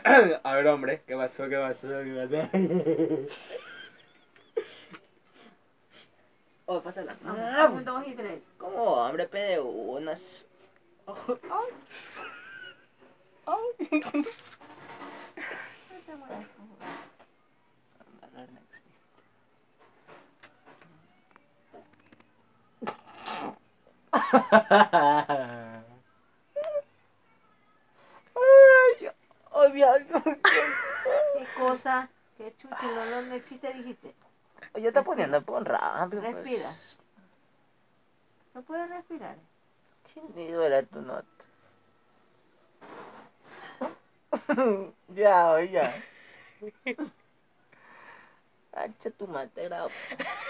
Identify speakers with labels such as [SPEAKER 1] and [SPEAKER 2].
[SPEAKER 1] A ver, hombre, ¿qué pasó? ¿Qué pasó? ¿Qué pasó? Oh, pásala.
[SPEAKER 2] Vamos, 2 y 3.
[SPEAKER 1] ¿Cómo? Hombre, pede unas.
[SPEAKER 2] Ay,
[SPEAKER 1] Ay.
[SPEAKER 2] no te mueras, por
[SPEAKER 1] Ay, obvio.
[SPEAKER 2] ¿Qué cosa? ¿Qué chucho? No existe, dijiste.
[SPEAKER 1] Oye, está poniendo pon rápido. Pues.
[SPEAKER 2] Respira. No puedes respirar.
[SPEAKER 1] ¿Quién duele tu nota? Ya, oye. Hacha tu matera.